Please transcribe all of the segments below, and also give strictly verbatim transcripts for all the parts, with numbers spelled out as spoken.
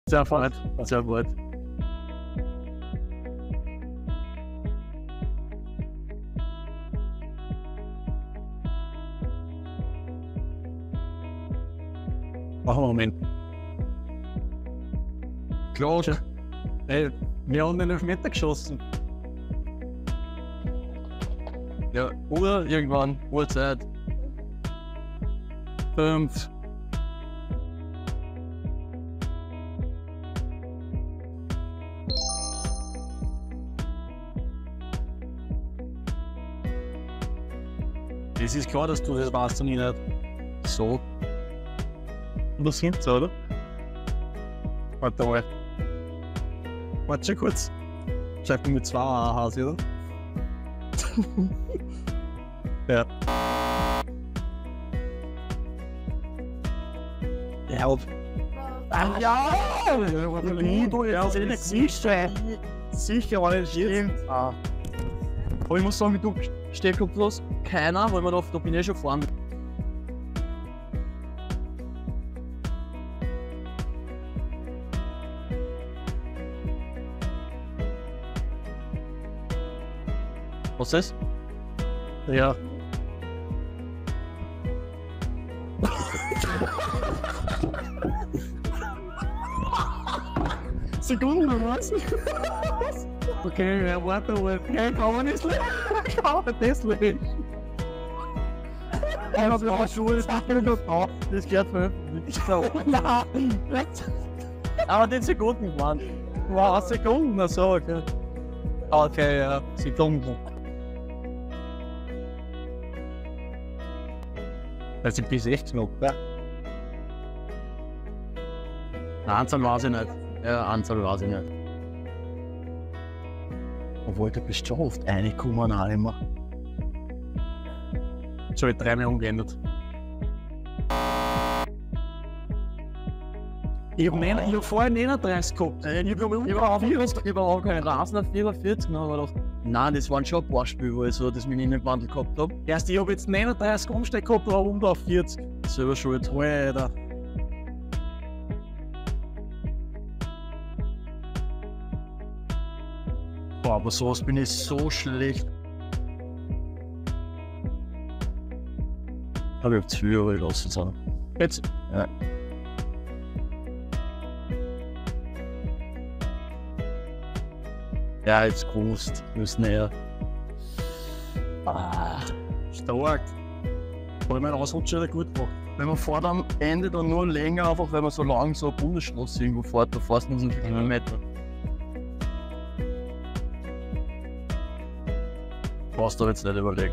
Sehr gut, sehr gut. Machen wir einen Moment. Klar. Ey, wir haben den Elfmeter geschossen. Ja, Uhr irgendwann, Uhrzeit. Fünf. Es ist klar, dass du das weißt und ich nicht. So. Und das sind so, oder? Warte mal. Warte schon kurz. Schreib mir mit zwei A's, oder? Ja. Ja. Ah, ja! Du, ja, sicher. Sicher, aber nicht stimmt. Ah. Aber ich muss sagen, wie du stehst bloß keiner, weil man da, da bin ich schon vorne. Was ist das? Ja. Sekunden, was? Okay, ja, warte mal. Okay, kann man nicht lesen. Kann man das lesen? Ich hab ja Schuhe, das hat mir noch drauf. Das gehört veröffentlicht. So. Nein. Aber den Sekunden waren. Wow, Sekunden, so, okay. Okay, ja, Sekunden. Das sind bis echt knapp, ja? Eine Anzahl weiß ich nicht. Ja, Anzahl weiß ich nicht. Obwohl, du bist schon oft reingekommen, auch immer. Jetzt habe ich dreimal umgeändert. Ich habe hab vorher neununddreißig gehabt. Ich habe überhaupt keinen Rasner vierundvierzig, aber doch. Nein, das waren schon ein paar Spiele, wo ich so das mit ihnen gewandelt gehabt habe. Erst ich habe jetzt neununddreißig Umsteig gehabt, aber um auf vierzig. Selber schuld. Alter. Boah, aber sowas bin ich so schlecht. Aber ich hab zu viel Euro gelassen. So. Jetzt? Ja. Ja, jetzt gewusst. Müssen näher. Ah, stark. Vor allem ein Ausrutscher hat er gut gemacht. Wenn man fährt am Ende dann nur länger, einfach weil man so lang so eine Bundesstraße irgendwo fährt, da fährst du nur so viele Kilometer. Brauchst du jetzt nicht überlegen.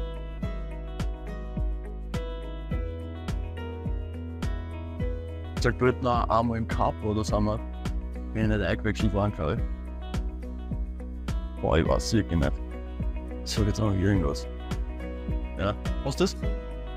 Ich sag, dort noch einmal im Cup oder sind wir, wenn ich nicht eingewechselt waren, glaube ich. Boah, ich weiß wirklich nicht. Ich sag jetzt noch irgendwas. Ja, was ist das?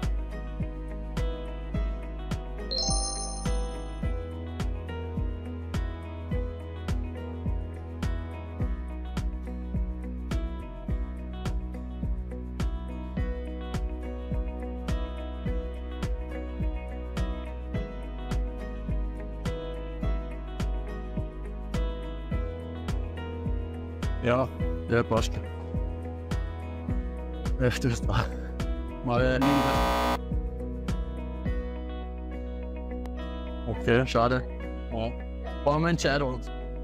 Ja, Ja, passt. Ja, stößt da. mal. Okay, schade. Ja. Brauchen wir Entscheidung.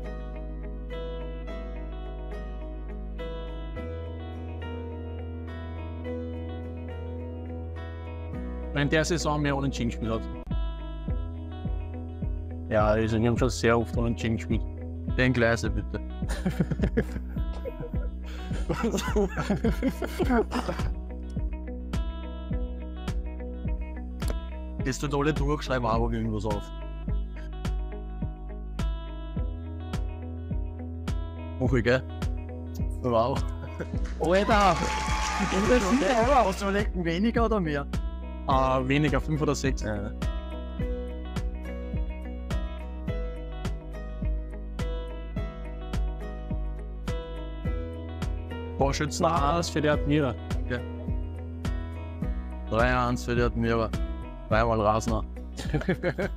In der Saison mehr unentschieden gespielt hat. Ja, also wir haben schon sehr oft unentschieden gespielt. Den Gleise bitte. Gehst du da alle durch, schreib auch irgendwas auf. Mach ich, gell? Wow. Alter! Hast du überlegt, weniger oder mehr? Äh, weniger, fünf oder sechs. Ja. Torschützen eins für die Admira. Okay. drei eins für die Admira. Dreimal Rasner.